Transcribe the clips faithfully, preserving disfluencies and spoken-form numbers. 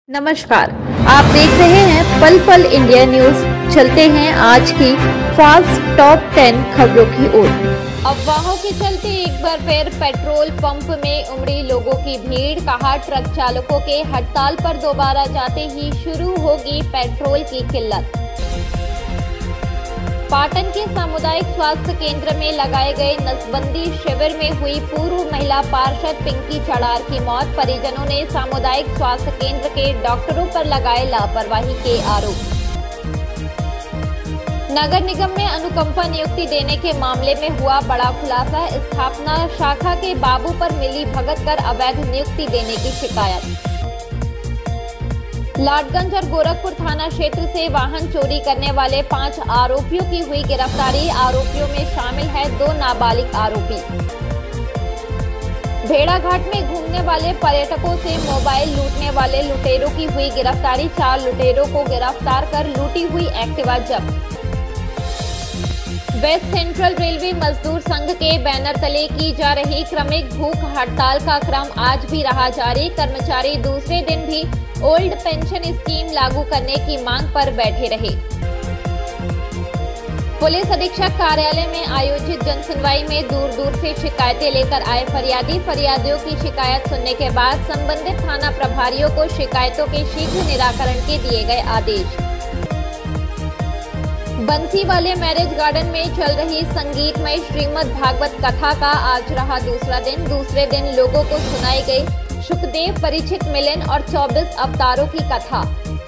नमस्कार, आप देख रहे हैं पल पल इंडिया न्यूज। चलते हैं आज की फास्ट टॉप टेन खबरों की ओर। अफवाहों के चलते एक बार फिर पेट्रोल पंप में उमड़ी लोगों की भीड़। कहा, ट्रक चालकों के हड़ताल पर दोबारा जाते ही शुरू होगी पेट्रोल की किल्लत। पाटन के सामुदायिक स्वास्थ्य केंद्र में लगाए गए नसबंदी शिविर में हुई पूर्व महिला पार्षद पिंकी चढ़ार की मौत। परिजनों ने सामुदायिक स्वास्थ्य केंद्र के डॉक्टरों पर लगाए लापरवाही के आरोप। नगर निगम में अनुकंपा नियुक्ति देने के मामले में हुआ बड़ा खुलासा। स्थापना शाखा के बाबू पर मिली भगत कर अवैध नियुक्ति देने की शिकायत। लाटगंज और गोरखपुर थाना क्षेत्र से वाहन चोरी करने वाले पांच आरोपियों की हुई गिरफ्तारी। आरोपियों में शामिल है दो नाबालिग आरोपी। भेड़ाघाट में घूमने वाले पर्यटकों से मोबाइल लूटने वाले लुटेरों की हुई गिरफ्तारी। चार लुटेरों को गिरफ्तार कर लूटी हुई एक्टिवा जब्त। वेस्ट सेंट्रल रेलवे मजदूर संघ के बैनर तले की जा रही क्रमिक भूख हड़ताल का क्रम आज भी रहा जारी। कर्मचारी दूसरे दिन भी ओल्ड पेंशन स्कीम लागू करने की मांग पर बैठे रहे। पुलिस अधीक्षक कार्यालय में आयोजित जनसुनवाई में दूर दूर से शिकायतें लेकर आए फरियादी। फरियादियों की शिकायत सुनने के बाद संबंधित थाना प्रभारियों को शिकायतों के शीघ्र निराकरण के दिए गए आदेश। बंसी वाले मैरिज गार्डन में चल रही संगीतमय श्रीमद् भागवत कथा का आज रहा दूसरा दिन। दूसरे दिन लोगों को सुनाई गई सुखदेव परीक्षित मिलन और चौबीस अवतारों की कथा।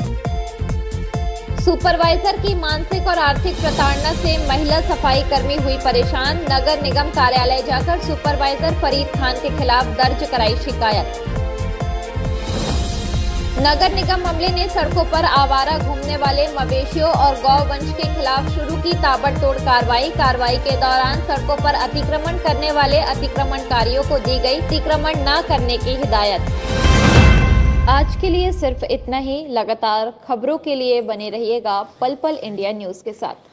सुपरवाइजर की मानसिक और आर्थिक प्रताड़ना से महिला सफाई कर्मी हुई परेशान। नगर निगम कार्यालय जाकर सुपरवाइजर फरीद खान के खिलाफ दर्ज कराई शिकायत। नगर निगम अमले ने सड़कों पर आवारा घूमने वाले मवेशियों और गौवंश के खिलाफ शुरू की ताबड़तोड़ कार्रवाई। कार्रवाई के दौरान सड़कों पर अतिक्रमण करने वाले अतिक्रमणकारियों को दी गई अतिक्रमण न करने की हिदायत। आज के लिए सिर्फ इतना ही। लगातार खबरों के लिए बने रहिएगा पल पल इंडिया न्यूज के साथ।